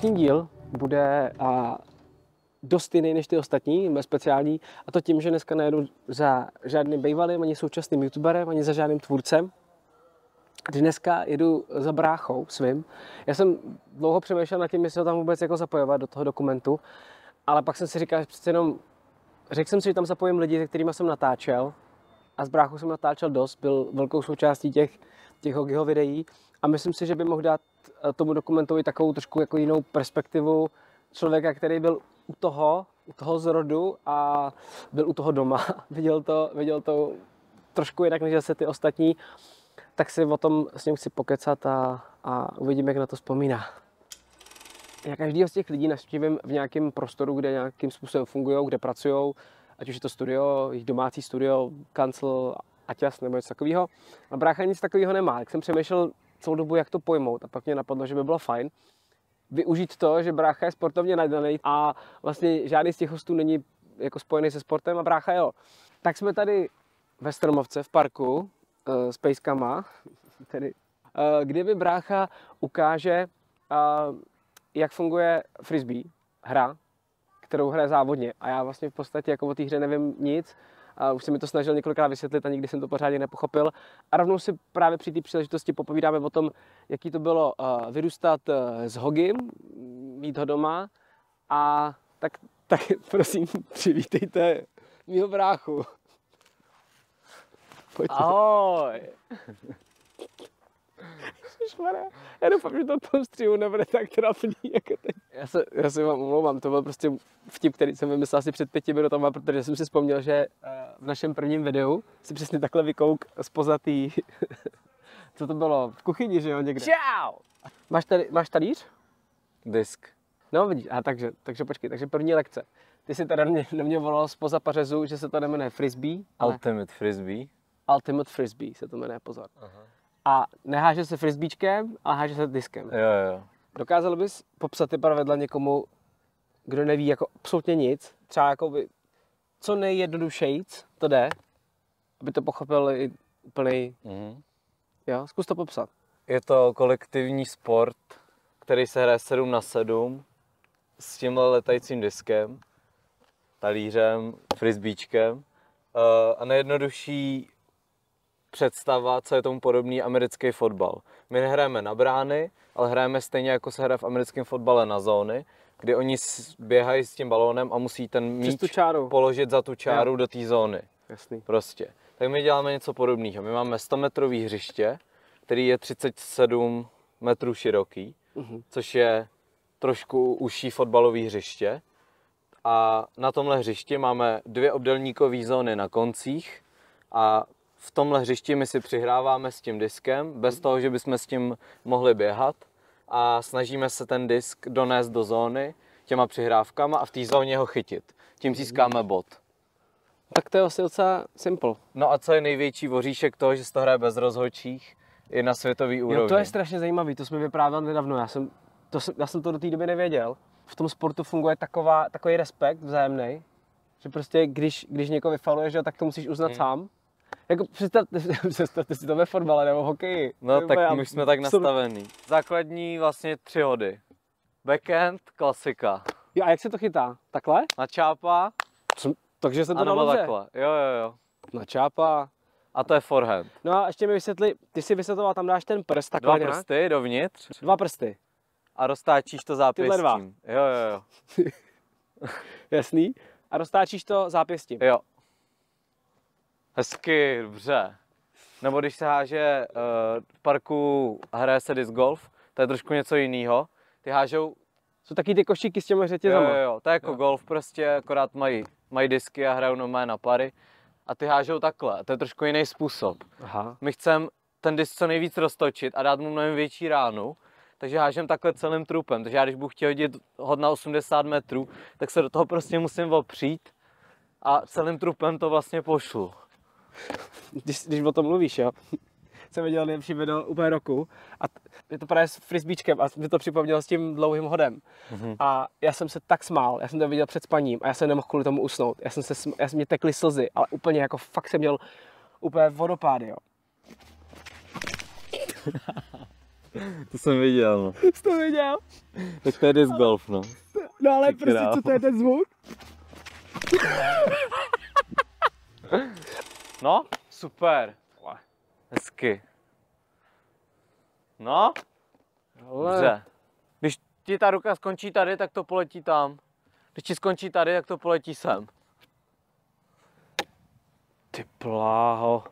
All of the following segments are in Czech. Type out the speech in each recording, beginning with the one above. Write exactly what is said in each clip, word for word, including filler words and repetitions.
Dnešní díl bude a, dost jiný než ty ostatní, bude speciální, a to tím, že dneska nejedu za žádným bývalým, ani současným youtuberem, ani za žádným tvůrcem. Dneska jedu za bráchou svým. Já jsem dlouho přemýšlel nad tím, jestli ho tam vůbec jako zapojovat do toho dokumentu, ale pak jsem si říkal, že přece jenom, řekl jsem si, že tam zapojím lidi, se kterými jsem natáčel, a s bráchou jsem natáčel dost, byl velkou součástí těch, těch jeho videí, a myslím si, že by mohl dát tomu dokumentovi takovou trošku jako jinou perspektivu člověka, který byl u toho, u toho zrodu a byl u toho doma. viděl, to, viděl to trošku jinak než zase ty ostatní, tak si o tom s ním chci pokecat a, a uvidíme, jak na to vzpomíná. Já každýho z těch lidí navštívím v nějakém prostoru, kde nějakým způsobem fungují, kde pracují, ať už je to studio, jejich domácí studio, kancel, aťas nebo něco takového. A brácha nic takového nemá. Jak jsem přemýšlel celou dobu, jak to pojmout, a pak mě napadlo, že by bylo fajn využít to, že brácha je sportovně nadaný a vlastně žádný z těch hostů není jako spojený se sportem, a brácha jo. Tak jsme tady ve Stromovce v parku uh, s pejskama, tedy, uh, kde mi brácha ukáže, uh, jak funguje frisbee, hra, kterou hraje závodně. A já vlastně v podstatě jako o té hře nevím nic. A už jsem mi to snažil několikrát vysvětlit a nikdy jsem to pořádně nepochopil. A rovnou si právě při té příležitosti popovídáme o tom, jaký to bylo uh, vyrůstat uh, s Hogim, mít ho doma. A tak, tak prosím, přivítejte mýho bráchu. Pojďte. Ahoj. Ježišmarja, já doufám, že to v tom střihu nebude tak trapný, jako teď. Já se, já se vám omlouvám, to byl prostě vtip, který jsem vymyslel asi před pěti minutami, protože jsem si vzpomněl, že v našem prvním videu si přesně takhle vykouk spoza tý... Co to bylo? V kuchyni, že jo, někde? Čau! Máš, tady, máš talíř? Disk. No vidíš, a takže, takže počkej, takže první lekce. Ty jsi tady na mě, na mě volal spoza pařezu, že se to jmenuje frisbee. Ale... Ultimate frisbee. Ultimate frisbee se to jmenuje, pozor. Aha. A neháže se frisbeečkem, ale háže se diskem. Jo, jo. Dokázal bys popsat ty pravidla někomu, kdo neví jako absolutně nic? Třeba jako by, co nejjednodušejc to jde, aby to pochopil i úplný... Mhm. Jo, zkus to popsat. Je to kolektivní sport, který se hraje sedm na sedm s tímhle letajícím diskem, talířem, frisbeečkem. A nejjednodušší představa, co je tomu podobný, americký fotbal. My nehrajeme na brány, ale hrajeme stejně, jako se hraje v americkém fotbale, na zóny, kdy oni běhají s tím balónem a musí ten míč položit za tu čáru, jo, do té zóny. Jasný. Prostě. Tak my děláme něco podobného. My máme sto metrový hřiště, který je třicet sedm metrů široký, uh-huh. což je trošku užší fotbalový hřiště. A na tomhle hřišti máme dvě obdélníkové zóny na koncích a v tomhle hřišti my si přihráváme s tím diskem, bez toho, že bychom s tím mohli běhat, a snažíme se ten disk donést do zóny těma přihrávkama a v té zóně ho chytit. Tím získáme bod. Tak to je asi docela simple. No a co je největší voříšek toho, že se to hraje bez rozhodčích, i na světový úrovni? Jo, to je strašně zajímavý, to jsme vyprávěl nedávno, já jsem to, já jsem to do té doby nevěděl. V tom sportu funguje taková, takový respekt vzájemný, že prostě když, když někoho vyfaluješ, tak to musíš uznat hmm. sám. Jako představte, představte si to ve fotbale nebo v hokeji. No tak já, my jsme tak nastavený. Základní vlastně tři hody. Backhand, klasika. Jo, a jak se to chytá? Takhle? Na čápa. Co? Takže se to dá dobře. Takhle. Jo, jo, jo. Na čápa. A to je forehand. No a ještě mi vysvětli, ty si vysvětloval, tam dáš ten prst takhle. Dva nějak? prsty dovnitř. Dva prsty. A roztáčíš to zápěstím. Tyhle dva. Jo, jo, jo. Jasný. A roztáčíš to zápěstím. Jo. Hezky, dobře. Nebo když se háže uh, v parku a hraje se disc golf, to je trošku něco jiného. Ty hážou... Jsou taky ty košíky s těmi řetězama. Jo, jo, jo. To je jako jo. golf prostě, akorát mají, mají disky a hrajou normálně na pary. A ty hážou takhle, to je trošku jiný způsob. Aha. My chceme ten disk co nejvíc roztočit a dát mu mnohem větší ránu. Takže hážem takhle celým trupem. Takže já když budu chtěl hodit hod na osmdesát metrů, tak se do toho prostě musím opřít a celým trupem to vlastně pošlu. Když, když o tom mluvíš, jo, jsem viděl nejlepší video úplně roku a je to právě s frisbeečkem a mi to připomnělo s tím dlouhým hodem. Mm-hmm. A já jsem se tak smál, já jsem to viděl před spaním a já jsem nemohl kvůli tomu usnout. Já jsem se, sm... já jsem mě tekly slzy, ale úplně jako fakt jsem měl úplně vodopády, jo. To jsem viděl, no. Jsi to viděl? Tak to je disc golf, no. No ale Ty prostě, král. co to je ten zvuk? No, super. Hezky. No, Ale... dobře. Když ti ta ruka skončí tady, tak to poletí tam. Když ti skončí tady, tak to poletí sem. Ty pláho.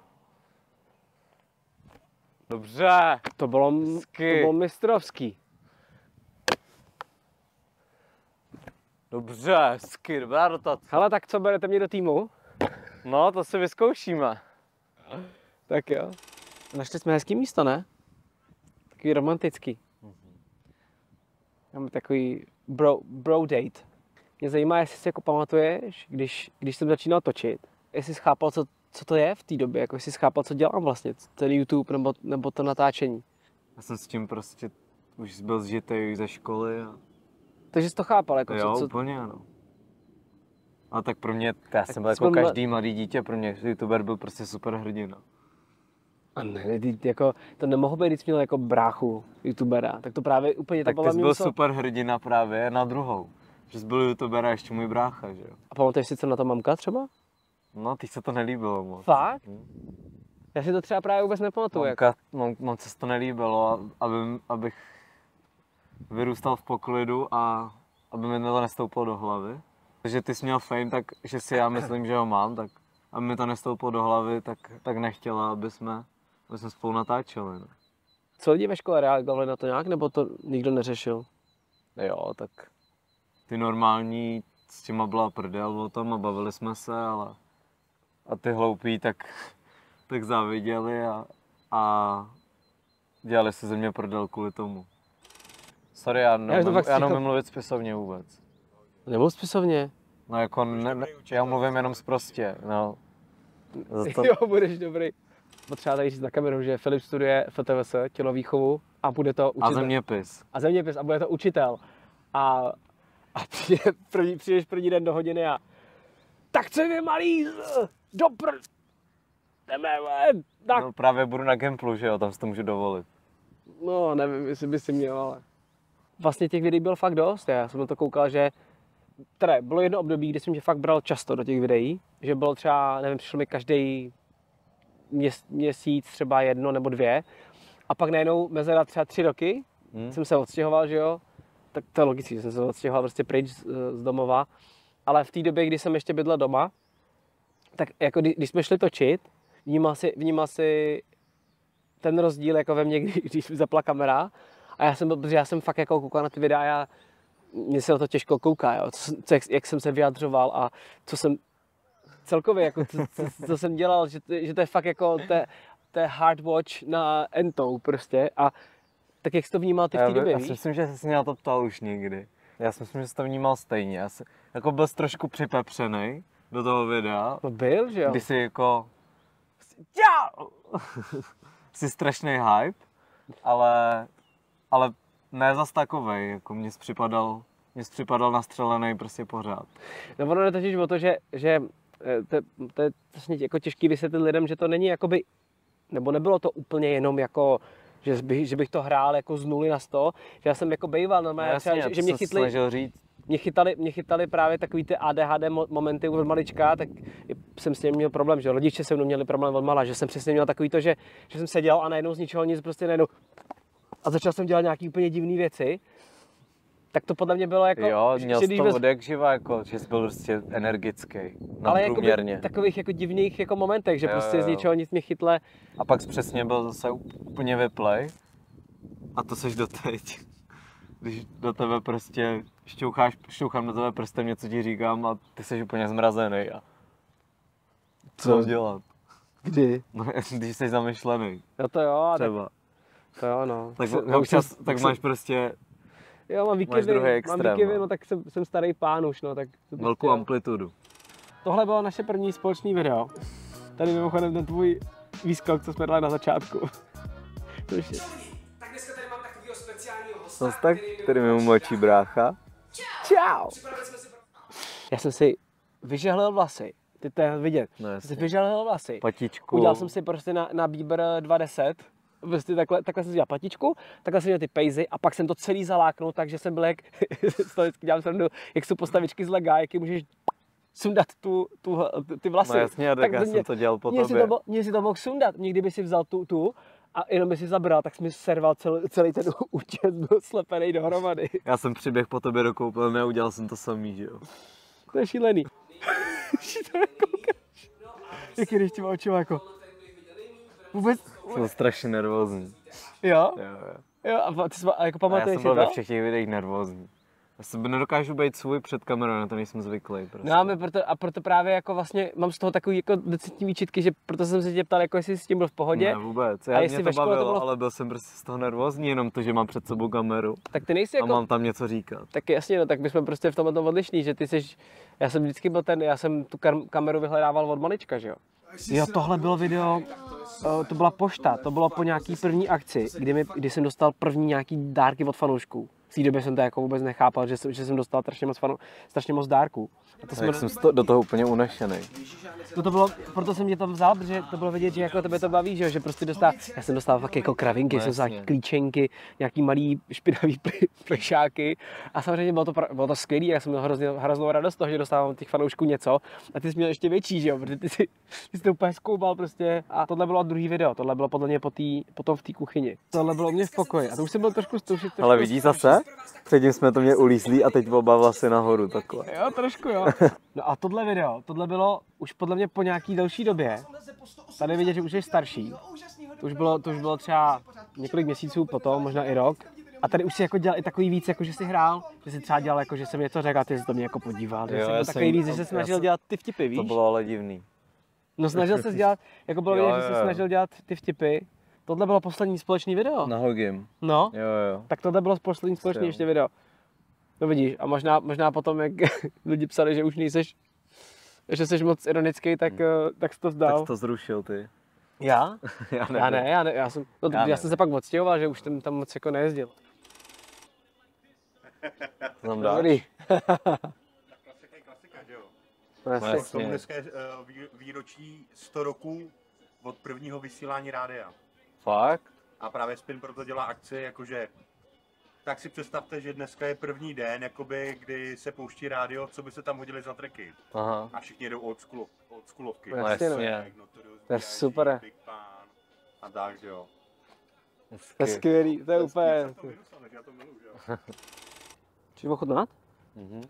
Dobře. To bylo, to Hezky. bylo mistrovský. Dobře, hezky, dobrá rotace. Hele, tak co, berete mě do týmu? No, to si vyzkoušíme. Tak jo. Našli jsme hezký místo, ne? Takový romantický. Máme takový bro, bro date. Mě zajímá, jestli si jako pamatuješ, když, když jsem začínal točit, jestli jsi chápal, co, co to je v té době, jako jestli jsi chápal, co dělám vlastně, ten YouTube nebo, nebo to natáčení. Já jsem s tím prostě už byl zžitej ze školy a... Takže jsi to chápal, jako Jo, co, co... úplně ano. A tak pro mě, já jsem byl jsme jako mle- každý mladý dítě, pro mě youtuber byl prostě super hrdina. A ne, ty, jako, to nemohl být, když jsi měl jako bráchu youtubera, tak to právě úplně Tak to ty bylo jsi mě byl něco- super hrdina právě na druhou. Že jsi byl youtuber a ještě můj brácha, že jo. A pamatuješ si, co na to mamka třeba? No, teď se to nelíbilo moc. Fakt? Hm. Já si to třeba právě vůbec nepamatuju. Jako. Mamka, mam, moc se to nelíbilo, a- aby, abych vyrůstal v poklidu a aby mi to nestouplo do hlavy. Takže ty jsi měl fame, tak že si já myslím, že ho mám, tak aby mi to nestouplo do hlavy, tak, tak nechtěla, aby jsme, aby jsme spolu natáčeli. No. Co lidi ve škole reagovali na to nějak, nebo to nikdo neřešil? Jo, tak ty normální s těma byla prdel o tom a bavili jsme se, ale a ty hloupí tak, tak záviděli a, a dělali si ze mě prdel kvůli tomu. Sorry, já, Já to neumím, fakt já slychal. neumím mluvit spisovně vůbec. Nebo spisovně? No jako, ne, ne, já mluvím jenom sprostě, no. Za to, Jo, budeš dobrý. Potřeba tady říct na kameru, že Filip studuje F T V S, tělovýchovu, a bude to učitel. a zeměpis. A zeměpis, a bude to učitel. A, a přijde první, přijdeš první den do hodiny a tak co vy malý, do pr... jdeme ven, tak. No právě budu na Gimplu, že jo, tam si to můžu dovolit. No, nevím, jestli by si měl, ale... Vlastně těch videí bylo fakt dost, já jsem na to koukal, že... Teda, bylo jedno období, kdy jsem tě fakt bral často do těch videí, že bylo třeba, nevím, přišlo mi každý měs, měsíc třeba jedno nebo dvě, a pak najednou mezera třeba tři roky, Hm? jsem se odstěhoval, že jo, tak to je logické, že jsem se odstěhoval prostě pryč z, z domova, ale v té době, kdy jsem ještě bydlel doma, tak jako kdy, když jsme šli točit, vnímal si, vnímal si ten rozdíl jako ve mně, kdy, když mi zapla kamera, a já jsem byl, protože já jsem fakt jako koukal na ty videa a já, mně se na to těžko kouká, jo, co, co, jak, jak jsem se vyjadřoval a co jsem celkově, jako, co, co, co jsem dělal, že, to- že to je fakt jako, to je, to je hard watch na entou prostě, a tak jak jsi to vnímal ty v Já, té době, já víš? si myslím, že jsi mě na to ptal už někdy. Já si myslím, že jsi to vnímal stejně. Já si, jako byl jsi trošku připepřenej do toho videa, No byl, že jo? kdy jsi jako... Čau! Jsi strašný hype, ale, ale ne zas takovej, jako mě jsi připadal, mě jsi připadal nastřelený prostě pořád. No ono je totiž o to, že, že eh, to, to je vlastně jako těžký vysvětlit lidem, že to není jakoby, nebo nebylo to úplně jenom jako, že bych, že bych to hrál jako z nuly na sto, že já jsem jako bejval, no, No třeba, jasně, že, to že mě jsem se chytli, snažil říct. mě chytali, mě chytali právě takový ty A D H D mo- momenty od malička, tak jsem s tím měl problém, že rodiče se mnou měli problém od mala, že jsem přesně měl takový to, že, že jsem seděl a najednou z ničeho nic prostě najednou a začal jsem dělat nějaký úplně divné věci, tak to podle mě bylo jako, Jo, že- měl že jsi když to vez- od jak živa, jako, že jsi byl prostě energický, ale jako nadprůměrně. takových jako divných jako momentech, že Jo, prostě jo, z jo. ničeho nic mě chytle. A pak jsi přesně byl zase úplně vyplej. A to seš doteď. Když do tebe prostě šťoucháš, šťouchám do tebe prstem, něco ti říkám a ty jsi úplně zmrazený. A co mám dělat? Kdy? No, když jsi zamyšlený, No to jo, a tak, třeba. to jo, no. Tak, Se- tak, občas, jsem- tak jsem- máš prostě Jo, mám máš výkyvy, druhý mám extrém, výkyvy, no. no tak jsem, jsem starý pán už, no tak... to velkou prostě- amplitudu. Tohle bylo naše první společný video. Tady mimochodem ten tvůj výskok, co jsme dali na začátku. Což je... Tak dneska tady mám takovýho speciálního hosta, No tak, který mi umočí brácha. Čau! Já jsem si vyžehlil vlasy. Ty to je vidět. No Jsem si jasně. vyžehlil vlasy. Patičku. Udělal jsem si prostě na, na Bieber dva deset prostě takhle, takhle jsem si dělal patičku, takhle jsem měl ty pejzy a pak jsem to celý zaláknul, takže jsem byl jak, z toho vždycky dělám srandu, jak jsou postavičky z lega, jak můžeš sundat tu, tu, ty vlasy. No jasně, tak já mě, jsem to dělal po mě tobě. Si to, mě si to mohl sundat, mě kdyby si vzal tu, tu a jenom by si zabral, tak jsi mi serval celý, celý ten účes, byl slepený dohromady. Já jsem přiběh po tobě do koupelny a udělal jsem to samý, že jo. To je šílený. Jaký jdeš těma očima jako? Vůbec? Jsem strašně nervózní. Jo? Jo, jo. Jo, a ty jsi, a jako pamatuješ si to? Já jsem byl ve všech těch videích nervózní. Já se nedokážu být svůj před kamerou, na to nejsem zvyklý. Prostě. No a, proto, a proto právě jako vlastně mám z toho takový jako decentní výčitky, že proto jsem se tě ptal, jako jestli s tím byl v pohodě. Ne, vůbec. Já, a mě to bavilo, to bylo... ale byl jsem prostě z toho nervózní, jenom to, že mám před sebou kameru. Tak ty nejsi jako... A mám tam něco říkat. Tak jasně, no, tak my jsme prostě v tomhle tom odlišní, že ty jsi... Já jsem vždycky byl ten, já jsem tu kameru vyhledával od malička, že jo. Jo, tohle bylo video, to byla pošta, to bylo po nějaký první akci, kdy, mi, kdy jsem dostal první nějaký dárky od fanoušků. V té době jsem to jako vůbec nechápal, že jsem, že jsem dostal strašně moc, fanu, strašně moc dárků. A to jsme... jsem do toho úplně unešený. To, to bylo, proto jsem mě to vzal, protože to bylo vidět, že jako tebe to baví, že, že prostě dostal, já jsem dostal fakt jako kravinky, no, jsem dostal klíčenky, nějaký malý špinavý plešáky a samozřejmě bylo to, bylo to skvělý, já jsem měl hrozně, hroznou radost toho, že dostávám těch fanoušků něco a ty jsi měl ještě větší, že jo, protože ty jsi, ty jsi to úplně zkoubal prostě a tohle bylo druhý video, tohle bylo podle mě po tý, potom v té kuchyni. Tohle bylo u mě v pokoji a to už jsem byl trošku stoušit. Ale vidíš zase? Předtím jsme to mě ulízlí a teď oba vlasy nahoru takhle. Jo, trošku jo. No a tohle video, tohle bylo už podle mě po nějaký delší době. Tady vidět, že už je starší. To už bylo, to už bylo třeba několik měsíců potom, možná i rok. A tady už si jako dělal i takový víc, jako že si hrál, že si třeba dělal, jako že jsem něco řekl a ty jsi to mě jako podíval. Jo, že takový víc, že se snažil jsem, dělat ty vtipy, víš? To bylo ale divný. No snažil se dělat, jako bylo vidět, že se snažil dělat ty vtipy. Tohle bylo poslední společný video. Na Hogim. No, jo, jo. Tak tohle bylo poslední společný ještě video. No vidíš, a možná, možná potom, jak lidi psali, že už nejseš, že jsi moc ironický, tak, hmm. tak jsi to vzdal. Tak jsi to zrušil ty. Já? já, já ne, já ne, já jsem, no, já, já jsem se pak odstěhoval, že už jsem tam moc jako nejezdil. Znám dáš? Dobrý. Klasika je klasika, že jo? No, no, tomu dneska je výročí sto roků od prvního vysílání rádia. Fakt? A právě Spin proto dělá akci, jakože tak si představte, že dneska je první den, jakoby, kdy se pouští rádio, co by se tam hodili za tracky. Aha. A všichni jedou od schoolovky. No, jasně. To je super. Big Pan a tak, že jo. To je skvělý, to je úplně... To vyrůstal, takže já to miluji, že jo. Chceš ochutnat? Mhm.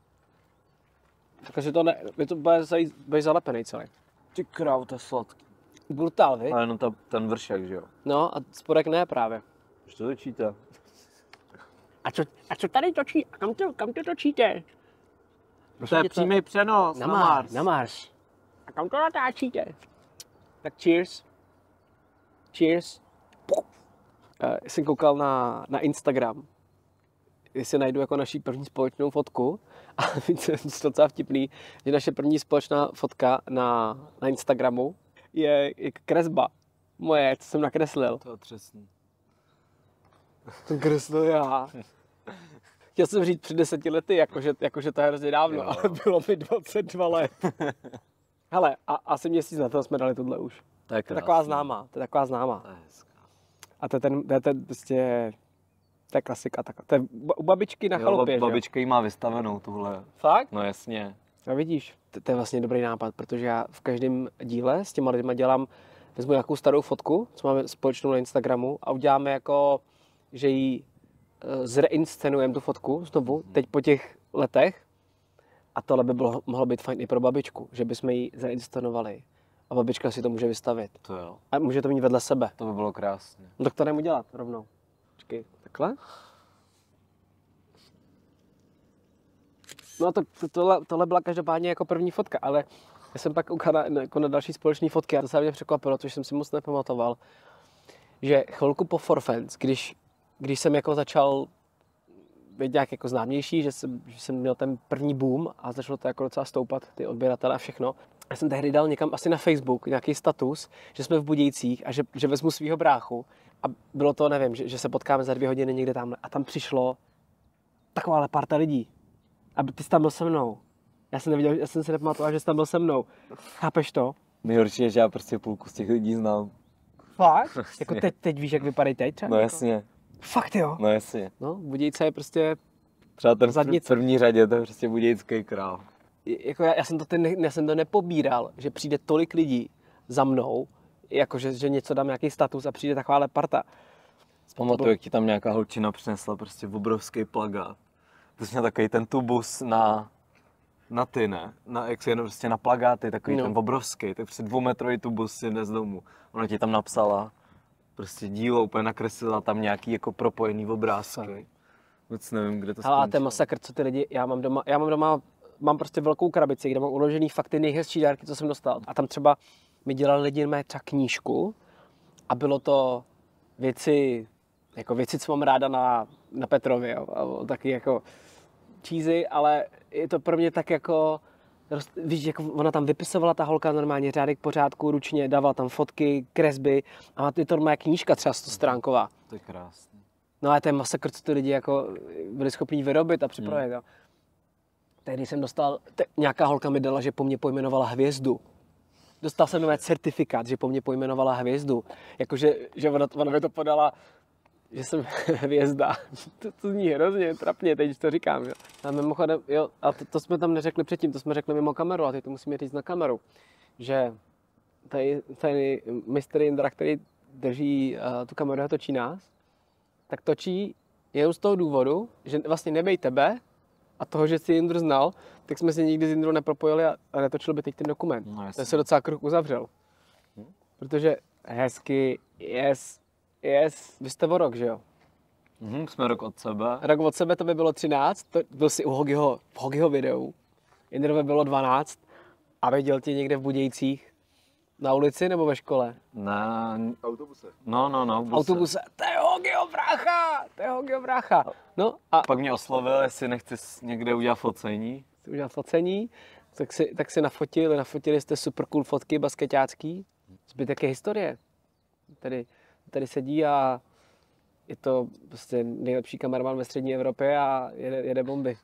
Takže to ne, je to bude zalepený celý. Ty krávo, to je sladký. Brutál, vy? Ale no ta, ten vršek, že jo. No a spodek ne právě. Už to točíte. A co, a co tady točí? A kam to, kam to točíte? To je přímý přenos na, na Mars. Mars. Na Mars. A kam to natáčíte? Tak cheers. Cheers. Uh, jsem koukal na, na Instagram, jestli najdu jako naší první společnou fotku. A víc je docela vtipný, že naše první společná fotka na, na Instagramu je, je kresba. Moje, co jsem nakreslil. To je otřesný. To kreslil já. Chtěl jsem říct před deseti lety, jakože, jakože to je hrozně dávno, jo. Ale bylo mi dvacet dva let. Hele, a asi měsíc na to jsme dali tohle už. To je, to je taková známá, to je taková známá. To je hezká. A to je ten, to je ten prostě, to je klasika, tak, to je u babičky na jo, chalupě, babička jí má vystavenou tuhle. Fakt? No jasně. No vidíš, to, to je vlastně dobrý nápad, protože já v každém díle s těma lidma dělám, vezmu nějakou starou fotku, co máme společnou na Instagramu a uděláme jako, že ji zreinscenujeme tu fotku znovu, teď po těch letech. A tohle by bylo, mohlo být fajn i pro babičku, že bychom ji zainscenovali. A babička si to může vystavit. To jo. A může to mít vedle sebe. To by bylo krásně. No tak to jdeme udělat rovnou. Počkej, takhle. No to, to, tohle, tohle byla každopádně jako první fotka, ale já jsem pak koukal na, jako na další společné fotky a to se mě překvapilo, což jsem si moc nepamatoval, že chvilku po Forfans, když, když jsem jako začal být nějak jako známější, že jsem, že jsem měl ten první boom a začalo to jako docela stoupat, ty odběratele a všechno. Já jsem tehdy dal někam asi na Facebook nějaký status, že jsme v Budějcích a že, že vezmu svýho bráchu a bylo to, nevím, že, že se potkáme za dvě hodiny někde tamhle a tam přišlo takováhle parta lidí. A ty jsi tam byl se mnou. Já jsem neviděl, já jsem si nepamatoval, že jsi tam byl se mnou. Chápeš to? Nejhorší je, že já prostě půlku z těch lidí znám. Fakt? Jako teď, teď víš, jak vypadají teď třeba? No jako? jasně, Fakt jo? no jasně. No, Budějice je prostě, Třeba ten v Zadnice. první řadě, to je prostě budějický král. jako já, já, jsem to ten, já jsem to nepobíral, že přijde tolik lidí za mnou, jako že, že něco dám, nějaký status a přijde takováhle parta. Pamatuju, jak ti tam nějaká holčina přinesla prostě obrovský plagát. To jsi měl takový ten tubus na, na ty, ne? Na, jak si jenom prostě na plagáty, takový No. ten obrovský, tak prostě dvoumetrový tubus si jde z domu. Ona ti tam napsala prostě dílo, úplně nakreslila tam nějaký jako propojený obrázky. Vůbec nevím, kde to Hele, a ten skončilo. masakr, co ty lidi, já mám doma, já mám doma, mám prostě velkou krabici, kde mám uložený fakt ty nejhezčí dárky, co jsem dostal. A tam třeba mi dělali lidi mé třeba knížku a bylo to věci, jako věci, co mám ráda na, na Petrově, jo, a taky jako cheesy, ale je to pro mě tak jako, roz- víš, jako ona tam vypisovala ta holka normálně řádek pořádku, ručně, dávala tam fotky, kresby a je to moje knížka třeba stostránková. To je krásný. No a ten masakr, co ty lidi jako byli schopní vyrobit a připravit. Hmm. Tehdy jsem dostal, te, nějaká holka mi dala, že po mně pojmenovala hvězdu. Dostal jsem nové certifikát, že po mně pojmenovala hvězdu. Jakože, že ona, ona mi to podala, že jsem hvězda. To, to zní hrozně trapně, teď to říkám. Jo. A mimochodem, jo, a to, to jsme tam neřekli předtím, to jsme řekli mimo kameru a teď to musíme říct na kameru. Že tady, tady mistr Jindra, který drží uh, tu kameru a točí nás, tak točí jenom z toho důvodu, že vlastně nebej tebe a toho, že jsi Jindru znal, tak jsme se nikdy s Jindrou nepropojili a, a netočil by teď ten dokument. No, Ten se docela kruh uzavřel. Protože hezky, yes, yes, vy jste o rok, že jo? Mhm, jsme rok od sebe. Rok od sebe to by bylo třináct, to byl si u Hogiho, v Hogiho videu. Jindrovi bylo dvanáct a viděl tě někde v Budějcích na ulici nebo ve škole? Na, V autobuse. no, no, no, v V buse. autobuse, to je Hogiho brácha, to je Hogiho brácha. No a Pak mě oslovil, jestli nechci s- někde udělat focení. jsi udělal focení, tak si, tak si nafotili, nafotili jste super cool fotky basketácký. Zbytek je historie. Tady, tady sedí a je to prostě nejlepší kameraman ve střední Evropě a jede, jede bomby.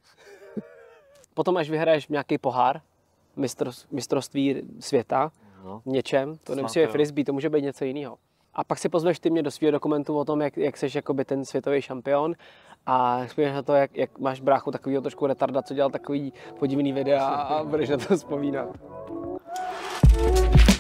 Potom, až vyhraješ nějaký pohár, mistros, mistrovství světa, No. v něčem, to Snad nemusí být jo. frisbee, to může být něco jiného. A pak si pozveš ty mě do svého dokumentu o tom, jak, jak jsi jakoby ten světový šampion a vzpomínáš na to, jak, jak máš bráchu takovýho trošku retarda, co dělal takový podivný videa a budeš na to vzpomínat.